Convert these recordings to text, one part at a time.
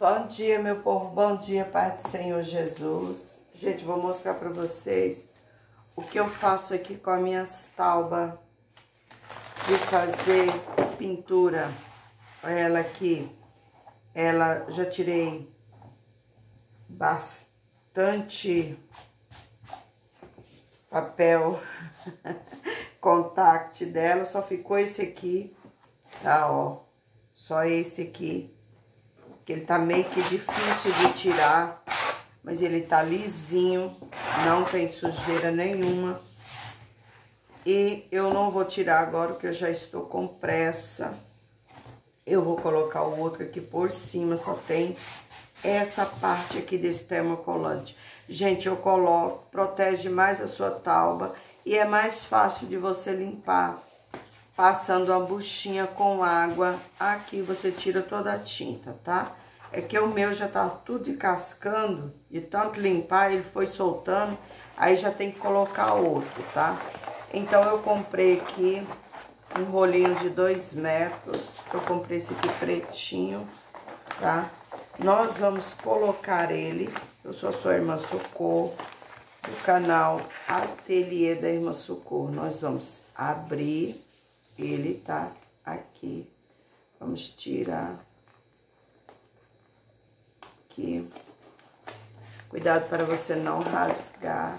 Bom dia, meu povo, bom dia, Pai do Senhor Jesus. Gente, vou mostrar pra vocês o que eu faço aqui com as minhas taubas de fazer pintura. Olha ela aqui, ela já tirei bastante papel contact dela, só ficou esse aqui, tá, ó, só esse aqui. Que ele tá meio que difícil de tirar, mas ele tá lisinho, não tem sujeira nenhuma. E eu não vou tirar agora, porque eu já estou com pressa. Eu vou colocar o outro aqui por cima, só tem essa parte aqui desse termocolante. Gente, eu coloco, protege mais a sua tauba e é mais fácil de você limpar. Passando a buchinha com água, aqui você tira toda a tinta, tá? É que o meu já tá tudo descascando, de tanto limpar, ele foi soltando, aí já tem que colocar outro, tá? Então, eu comprei aqui um rolinho de 2 metros, eu comprei esse aqui pretinho, tá? Nós vamos colocar ele, eu sou a sua irmã Socorro, do canal Ateliê da Irmã Socorro. Nós vamos abrir... Ele tá aqui. Vamos tirar aqui. Cuidado para você não rasgar.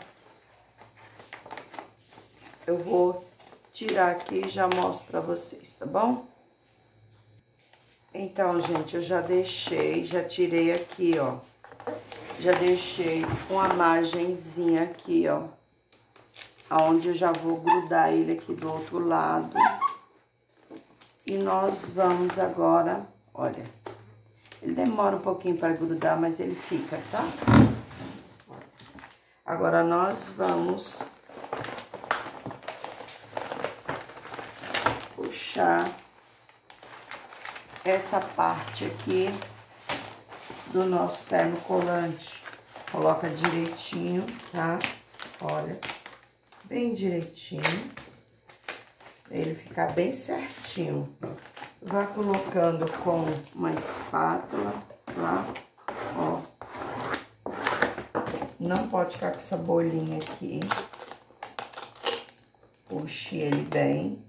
Eu vou tirar aqui e já mostro para vocês, tá bom? Então, gente, eu já deixei, já tirei aqui, ó. Já deixei uma margenzinha aqui, ó. Aonde eu já vou grudar ele aqui do outro lado. E nós vamos agora, olha, ele demora um pouquinho para grudar, mas ele fica, tá? Agora, nós vamos puxar essa parte aqui do nosso termocolante. Coloca direitinho, tá? Olha, bem direitinho. Ele ficar bem certinho. Vá colocando com uma espátula lá, ó. Não pode ficar com essa bolinha aqui. Puxe ele bem.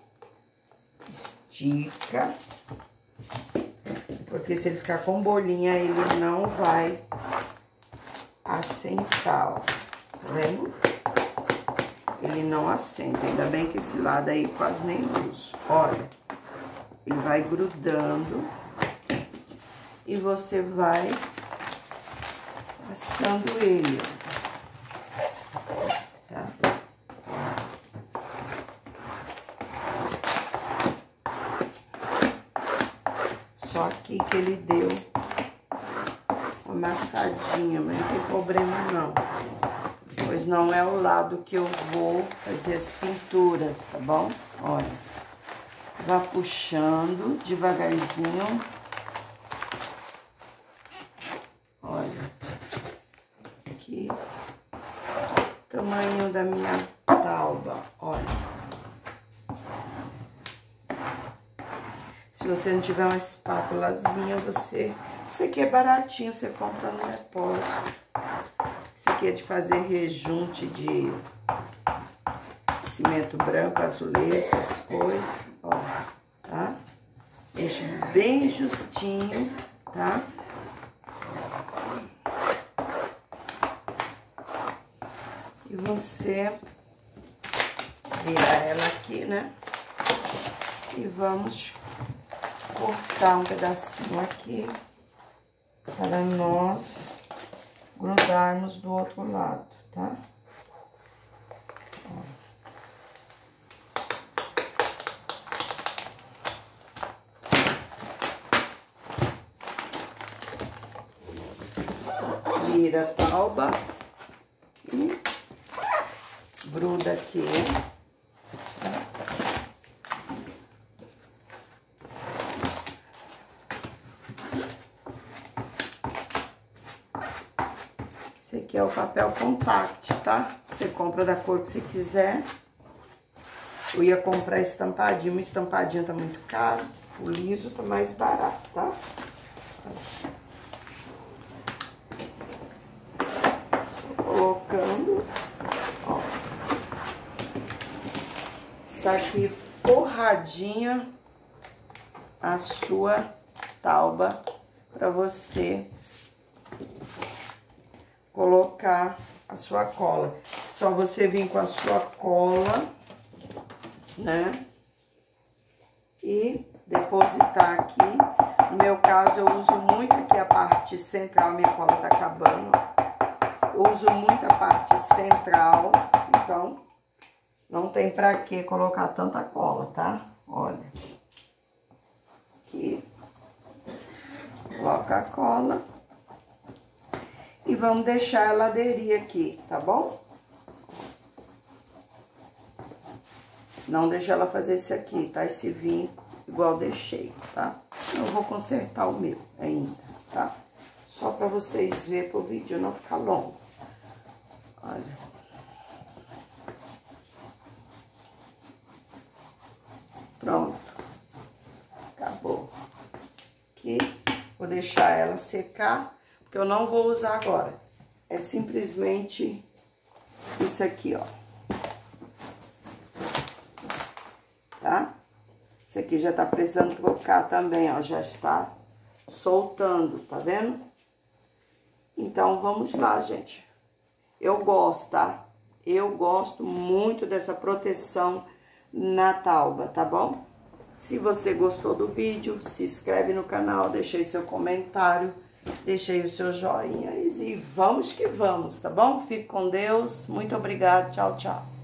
Estica. Porque se ele ficar com bolinha, ele não vai assentar, ó. Tá vendo? Ele não assenta, ainda bem que esse lado aí quase nem uso. Olha, ele vai grudando e você vai passando ele, tá? Só aqui que ele deu uma amassadinha, mas não tem problema não. Pois não é o lado que eu vou fazer as pinturas, tá bom? Olha, vá puxando devagarzinho. Olha, aqui, tamanho da minha tauba, olha. Se você não tiver uma espátulazinha, Esse aqui é baratinho, você compra no depósito. Esse aqui é de fazer rejunte de cimento branco, azulejo, essas coisas, ó, tá? Deixa bem justinho, tá? E você vira ela aqui, né? E vamos cortar um pedacinho aqui para nós grudarmos do outro lado, tá? Vira a tauba e gruda aqui. Esse aqui é o papel compact, tá? Você compra da cor que você quiser. Eu ia comprar estampadinho, mas estampadinho tá muito caro. O liso tá mais barato, tá? está aqui forradinha a sua tauba para você colocar a sua cola. Só você vir com a sua cola, né? E depositar aqui. No meu caso, eu uso muito aqui a parte central, minha cola tá acabando. Eu uso muito a parte central, então não tem pra que colocar tanta cola, tá? Olha. Aqui. Coloca a cola. E vamos deixar ela aderir aqui, tá bom? Não deixa ela fazer isso aqui, tá? Esse vinco, igual eu deixei, tá? Eu vou consertar o meu ainda, tá? Só pra vocês verem pro vídeo não ficar longo. Olha. Pronto. Acabou. Aqui, vou deixar ela secar, porque eu não vou usar agora. É simplesmente isso aqui, ó. Tá? Esse aqui já tá precisando trocar também, ó. Já está soltando, tá vendo? Então, vamos lá, gente. Eu gosto, tá? Eu gosto muito dessa proteção na tauba, tá bom? Se você gostou do vídeo, se inscreve no canal, deixa aí seu comentário, deixa aí o seu joinha e vamos que vamos, tá bom? Fique com Deus, muito obrigada, tchau, tchau.